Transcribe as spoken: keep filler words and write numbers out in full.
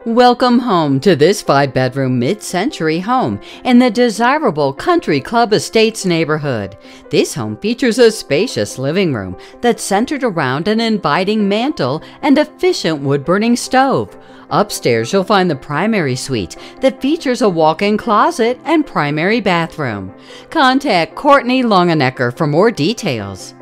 Welcome home to this five-bedroom mid-century home in the desirable Country Club Estates neighborhood. This home features a spacious living room that's centered around an inviting mantel and efficient wood-burning stove. Upstairs, you'll find the primary suite that features a walk-in closet and primary bathroom. Contact Courtney Longenecker for more details.